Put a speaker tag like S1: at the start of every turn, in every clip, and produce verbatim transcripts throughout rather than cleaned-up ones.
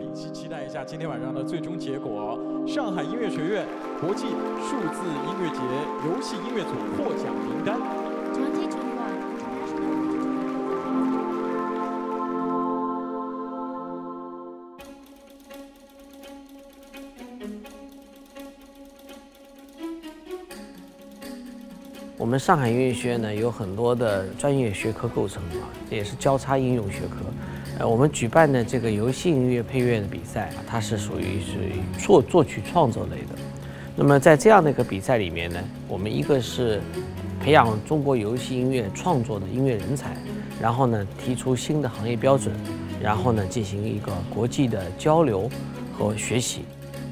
S1: 一起期待一下今天晚上的最终结果。上海音乐学院国际数字音乐节游戏音乐组获奖名单。
S2: 我们上海音乐学院呢有很多的专业学科构成啊，这也是交叉应用学科。呃，我们举办的这个游戏音乐配乐的比赛啊，它是属于是作作曲创作类的。那么在这样的一个比赛里面呢，我们一个是培养中国游戏音乐创作的音乐人才，然后呢提出新的行业标准，然后呢进行一个国际的交流和学习。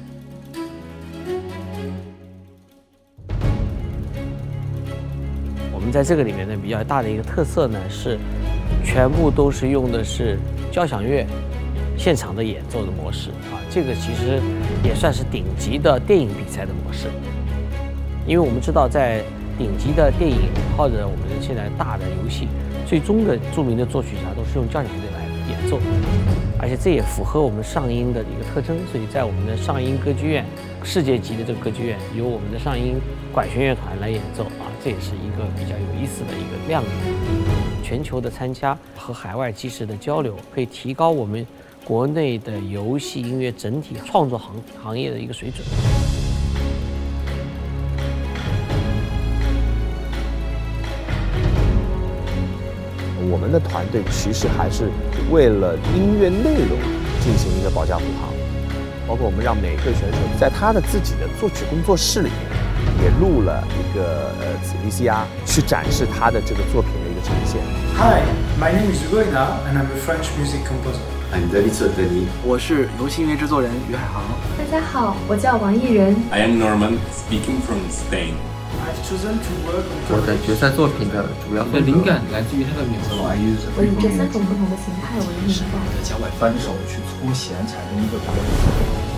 S2: 我们在这个里面呢，比较大的一个特色呢是，全部都是用的是交响乐现场的演奏的模式啊，这个其实也算是顶级的电影比赛的模式。因为我们知道，在顶级的电影或者我们现在大的游戏，最终的著名的作曲家都是用交响乐来演奏，而且这也符合我们上音的一个特征。所以在我们的上音歌剧院，世界级的这个歌剧院，由我们的上音管弦乐团来演奏啊，这也是一个比较有意思的一个亮点。全球的参加和海外及时的交流，可以提高我们国内的游戏音乐整体创作行行业的一个水准。
S3: 我们的团队其实还是为了音乐内容进行一个保驾护航，包括我们让每个选手在他的自己的作曲工作室里面也录了一个呃 V C R 去展示他的这个作品的一个呈现。
S4: Hi, my name is Ruina, and I'm a French music composer.
S5: I'm David Denis.
S6: 我是游戏音乐制作人于海航。
S7: 大家好，我叫王艺人。
S5: I am Norman, speaking from Spain.
S4: I've chosen to work on
S6: 我的决赛作品的主要的灵感来自于它的名字。
S7: 我以这三种不同的形态为命名。
S4: 在脚外翻手去搓弦，产生一个表演。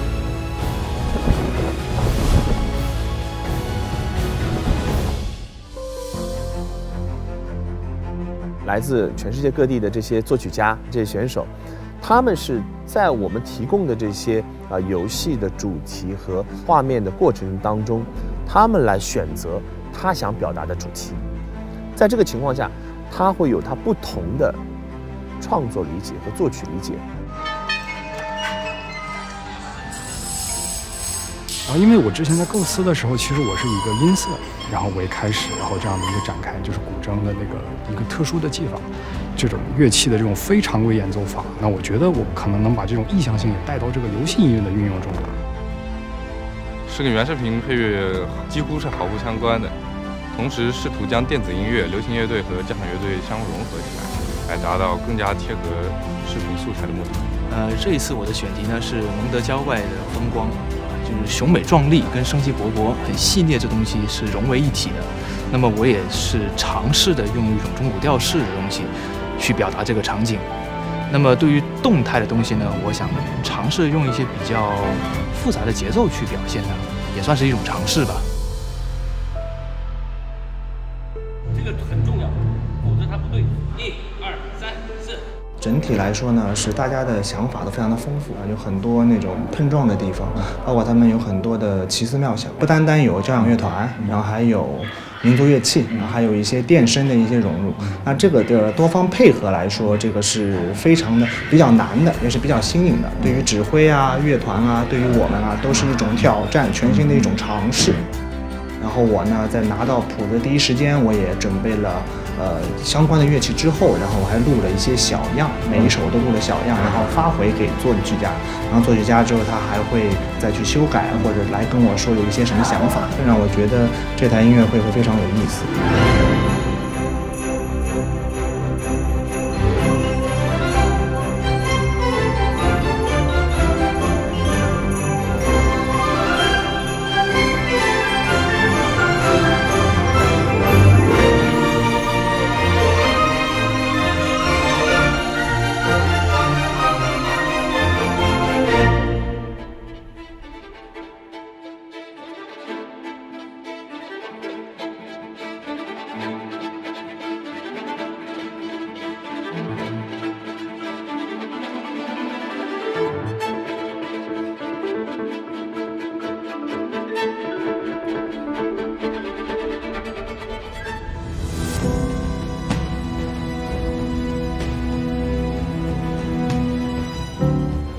S3: 来自全世界各地的这些作曲家、这些选手，他们是在我们提供的这些啊、呃、游戏的主题和画面的过程当中，他们来选择他想表达的主题。在这个情况下，他会有他不同的创作理解和作曲理解。
S8: 然后，因为我之前在构思的时候，其实我是一个音色，然后为开始，然后这样的一个展开，就是古筝的那个一个特殊的技法，这种乐器的这种非常规演奏法。那我觉得我可能能把这种意象性也带到这个游戏音乐的运用中。
S9: 是跟原视频配乐几乎是毫不相关的，同时试图将电子音乐、流行乐队和交响乐队相融合起来，来达到更加贴合视频素材的目的。
S6: 呃，这一次我的选题呢是蒙德郊外的风光。就是雄美壮丽跟生机勃勃、很细腻这东西是融为一体的。那么我也是尝试的用一种中古调式的东西去表达这个场景。那么对于动态的东西呢，我想尝试用一些比较复杂的节奏去表现它，也算是一种尝试吧。
S2: 这个很重要，否则它不对。一、二、三、四。
S10: 整体来说呢，是大家的想法都非常的丰富啊，有很多那种碰撞的地方，包括他们有很多的奇思妙想，不单单有交响乐团，然后还有民族乐器，然后还有一些电声的一些融入。那这个的多方配合来说，这个是非常的比较难的，也是比较新颖的。对于指挥啊、乐团啊，对于我们啊，都是一种挑战，全新的一种尝试。然后我呢，在拿到谱的第一时间，我也准备了呃相关的乐器之后，然后我还录了一些小样，每一首都录了小样，然后发回给作曲家，然后作曲家之后他还会再去修改，或者来跟我说有一些什么想法，让我觉得这台音乐会会非常有意思。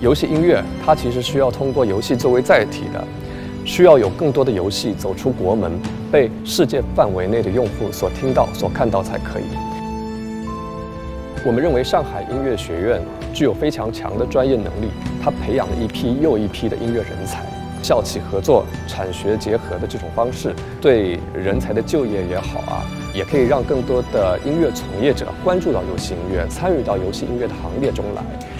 S11: 游戏音乐它其实需要通过游戏作为载体的，需要有更多的游戏走出国门，被世界范围内的用户所听到、所看到才可以。我们认为上海音乐学院具有非常强的专业能力，它培养了一批又一批的音乐人才。校企合作、产学结合的这种方式，对人才的就业也好啊，也可以让更多的音乐从业者关注到游戏音乐，参与到游戏音乐的行列中来。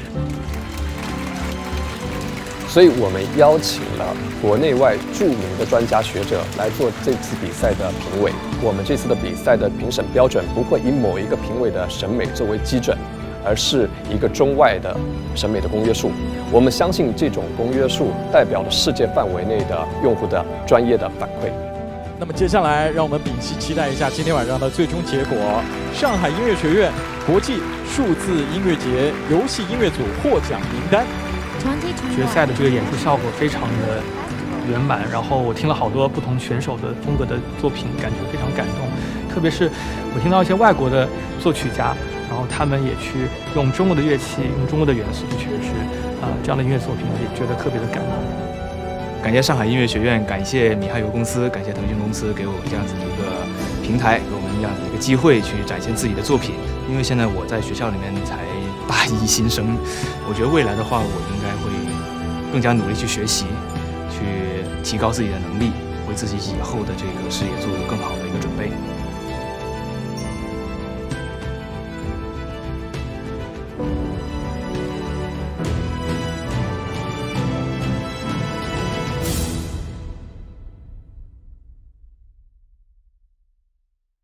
S11: 所以我们邀请了国内外著名的专家学者来做这次比赛的评委。我们这次的比赛的评审标准不会以某一个评委的审美作为基准，而是一个中外的审美的公约数。我们相信这种公约数代表了世界范围内的用户的专业的反馈。
S1: 那么接下来，让我们屏息期待一下今天晚上的最终结果：上海音乐学院国际数字音乐节游戏音乐组获奖名单。
S12: 决赛的这个演出效果非常的圆满，然后我听了好多不同选手的风格的作品，感觉非常感动。特别是我听到一些外国的作曲家，然后他们也去用中国的乐器、用中国的元素去诠释啊、呃、这样的音乐作品，我也觉得特别的感动。
S6: 感谢上海音乐学院，感谢米哈游公司，感谢腾讯公司给我这样子的一个平台，给我们这样子一个机会去展现自己的作品。因为现在我在学校里面才大一新生，我觉得未来的话，我应该会更加努力去学习，去提高自己的能力，为自己以后的这个事业做更好的